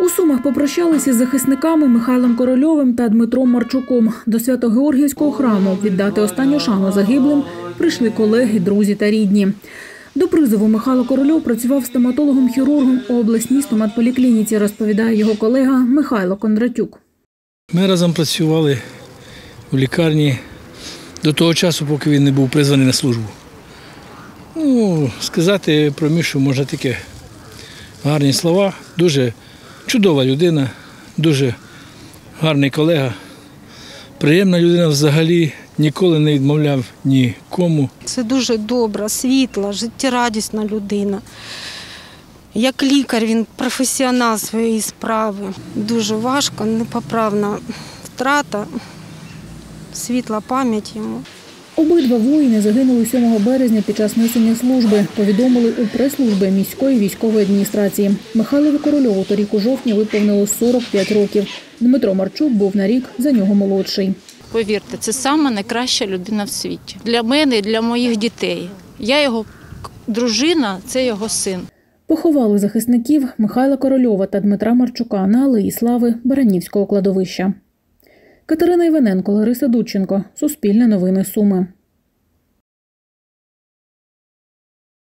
У Сумах попрощалися із захисниками Михайлом Корольовим та Дмитром Марчуком. До Свято-Георгіївського храму віддати останню шану загиблим прийшли колеги, друзі та рідні. До призову Михайло Корольов працював стоматологом-хірургом у обласній стоматполіклініці, розповідає його колега Михайло Кондратюк. Ми разом працювали в лікарні до того часу, поки він не був призваний на службу. Сказати про Мішу можна тільки гарні слова. Дуже чудова людина, дуже гарний колега, приємна людина взагалі, ніколи не відмовляв нікому. Це дуже добра, світла, життєрадісна людина. Як лікар він професіонал своєї справи. Дуже важко, непоправна втрата, світла пам'ять йому. Обидва воїни загинули 7 березня під час несення служби, повідомили у прес-службі міської військової адміністрації. Михайлові Корольову торік у жовтні виповнилось 45 років. Дмитро Марчук був на рік за нього молодший. Повірте, це сама найкраща людина в світі. Для мене і для моїх дітей. Я його дружина, це його син. Поховали захисників Михайла Корольова та Дмитра Марчука на Алеї Слави Баранівського кладовища. Катерина Іваненко, Лариса Дудченко. Суспільне новини Суми.